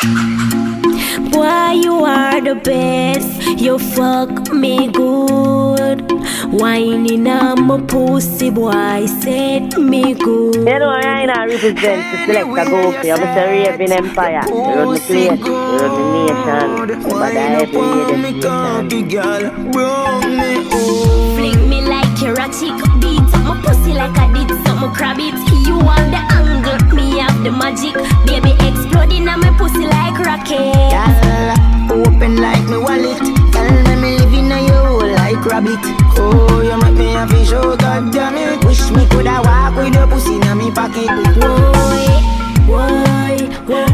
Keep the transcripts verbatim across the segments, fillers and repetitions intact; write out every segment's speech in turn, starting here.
Boy, you are the best. You fuck me good. Whining on my pussy, boy, set me good. You know, I ain't represent the Selector Goofy. I'm Mister Raving Empire. You run the place, you run the nation. But I every day flick me like you're a chick. Beat my pussy like I did something crab it. You have the angle, me have the magic. Baby exploding on my pussy like rocket. Girl, open like me wallet. Tell me me living a you like rabbit. Oh, you make me a fish out, God damn it. Wish me coulda walk with your pussy in me pocket. Why, why,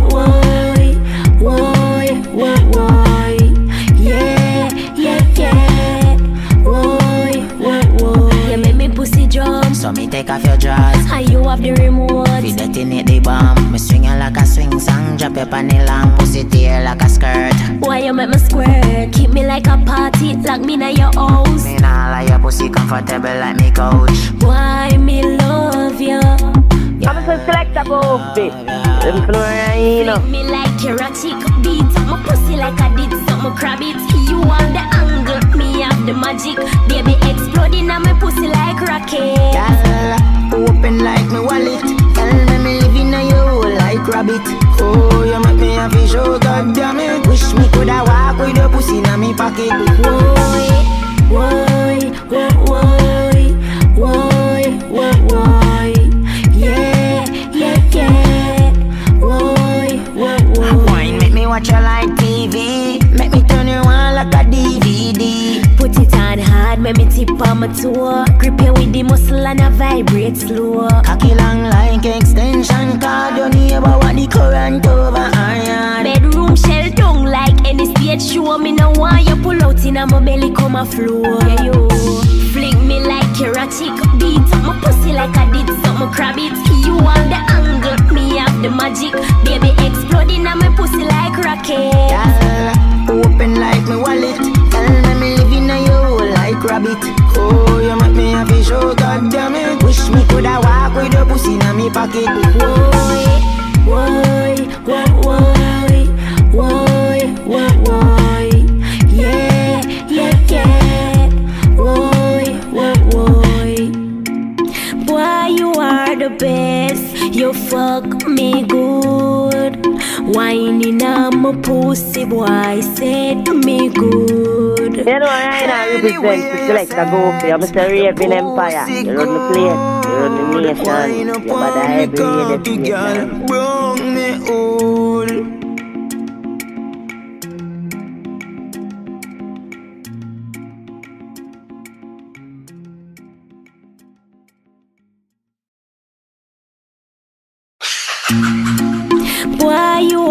why, why, why, why? Yeah, yeah, yeah. Why, why, why? You make me pussy jump, So me take off your drawers. and you have the remote. Fi detonate the bomb. Me swing you like a swing song. Drop your panty long. Pussy tear like a skirt. Why you make me squirt? Keep me like a party, lock me in your house. Me nah like your pussy comfortable like me couch. Why me love you? I'm a Selector Goofy. Them Florina. Flick me like you're a chick. Beat up my pussy like I did something crab it. You have the angle, me have the magic. Baby exploding on my pussy like rocket. Girl, open like me wallet. Tell me me living a you like rabbit. Oh, you make me a fish out, God damn it. Wish me coulda walk with your pussy in me pocket. Why, why, why, why, why, why, why? Yeah, yeah, yeah. Why, why, why? Wine make me watch you like T V. Make me turn you on like a D V D. Put it on hard, make me tip on my toe. Grip you with the muscle and I vibrate slow. Cocky long like extension cord. Your neighbor want the current over iron. Bedroom shell tongue like any stage show. Me no want you pull out in my belly come a flow. Yeah, you flick me like you're a chick. Beat up my pussy like I did something crab it. You have the angle, me have the magic. Baby exploding on my pussy like rocket. Girl, open like me wallet. Tell me me living a you like rabbit. Oh, you make me a fish out, God damn it. Wish me coulda walk with your pussy in me pocket. Why, why, why, why, why, why, why? Yeah, yeah, yeah. Why, why, why? Boy, you are the best. You fuck me good. Whining on my pussy, boy, set me good. You know, I ain't represent the Selector Goofy. I'm Mister Raving Empire. You run the place, you run the nation. You bother every day the Bring me all. Boy, you